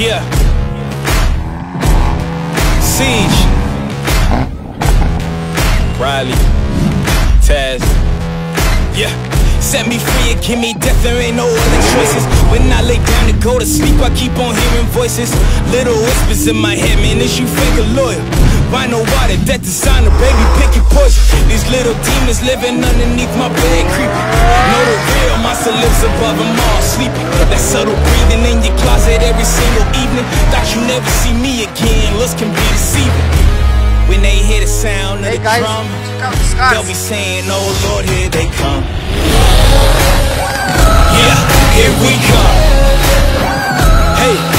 Yeah. Siege. Riley. Taz. Yeah. Set me free and give me death, there ain't no other choices. When I lay down to go to sleep, I keep on hearing voices. Little whispers in my head, man, is you fake or loyal? Why no water, that designer, baby, pick your poison. These little demons living underneath my bed, creeping. Know the real monster lives above them all, sleeping. That subtle breathing in your closet every single evening. Thought you never see me again, looks can be deceiving. When they hear the sound of the drum, they'll be saying, oh Lord, here they come. Yeah, here we come. Hey.